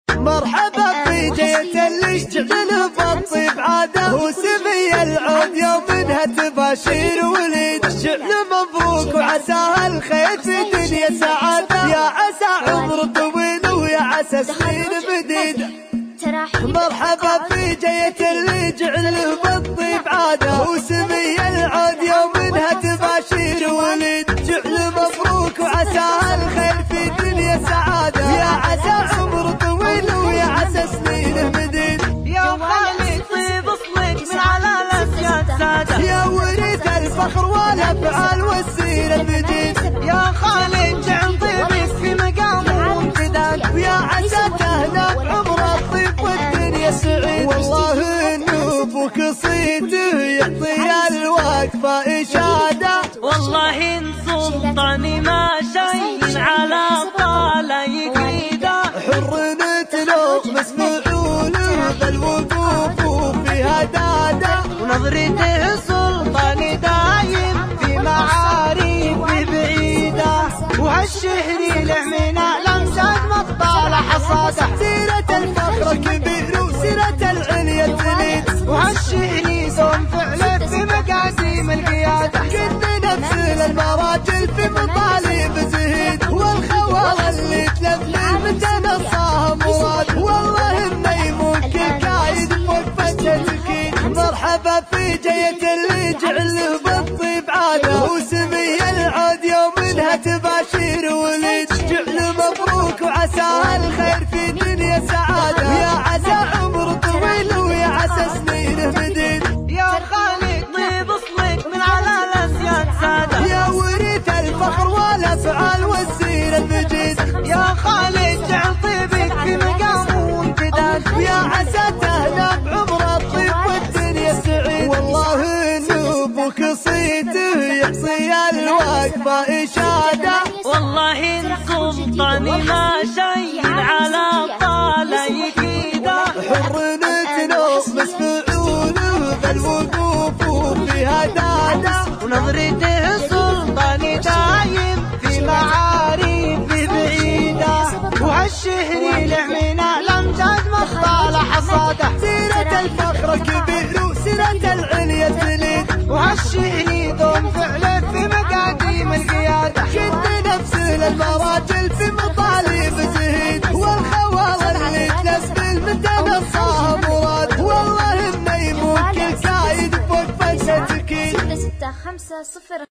مرحبا في جية اللي اشتغل بالطيب عادة، وسمي العود يومها تباشير وليد. الشعل مبروك وعساها الخير في دنيا سعادة، يا عسى عمر طويل ويا عسى سنين مديدة. مرحبا في جية اللي جعله بالطيب عادة، وسمي العود يومها تباشير وليد. جعل مبروك وعساها الخير في دنيا سعادة، يا عسى عمر طويل ويا عسى سنين مديد. يا خالد طيب اصلك من على الاسياد سادة، يا وريث الفخر والافعال والسير المجيد. يا خالد جعل طيبك في مقام وامتداد، ويا عسى تهنا بعمر الطيب والدنيا سعيد. والله ان ابوك صيته يعطي الوقفه اشاده، والله ان سلطاني ما شيء على طالع يقيده. حر نتلومس فعوله بالوقوف فيها داده، ونظرته سلطاني دايم في معاريف بعيده. وهالشهر له من الامجاد مطالع حصاده، سيرة الفخر كبير وسيرة العليا تليد. وهالشهر دوم فعله في مقاسيم القياده. كنا نفس المراجل في مطالب زهيد، والخوال اللي تلفل متى نصاها مراد. والله انه يمكن كايد فوق فتة اكيد. مرحبا في جية اللي جعله بالطيب عادة، وسمي العود يومها تباشير وليد. جعل مبروك وعساها الخير في دنيا سعادة، ويا عسى عمر طويل ويا عسى سنين مديد. يا خالد طيب اصلك من على الاسياد سادة، يا وريث الفخر والافعال والسير المجيد. يا خالد جعل طيبك في مقام وامتداد، ويا عسى تهنا بعمر الطيب والدنيا سعيد. والله ان ابوك صيته يعطي الوقفه اشاده، والله ان سلطاني ما شيء على طالع يقيده. حر نتنصمس فعوله بالوقوف فيها داده، ونظرته سلطاني دايم في معاريف بعيده. وهالشهر له من الامجاد مطالع حصاده، سيرة الفخر كبير وسيرة العليا تليد. وهالشهر دوم فعله في مقاديم القياده. كنا نفس المراجل في مطالب زهيد، والخوال اللي تلفل متى نصاها مراد. والله انه يمكن كايد فوق فتة اكيد. 665 0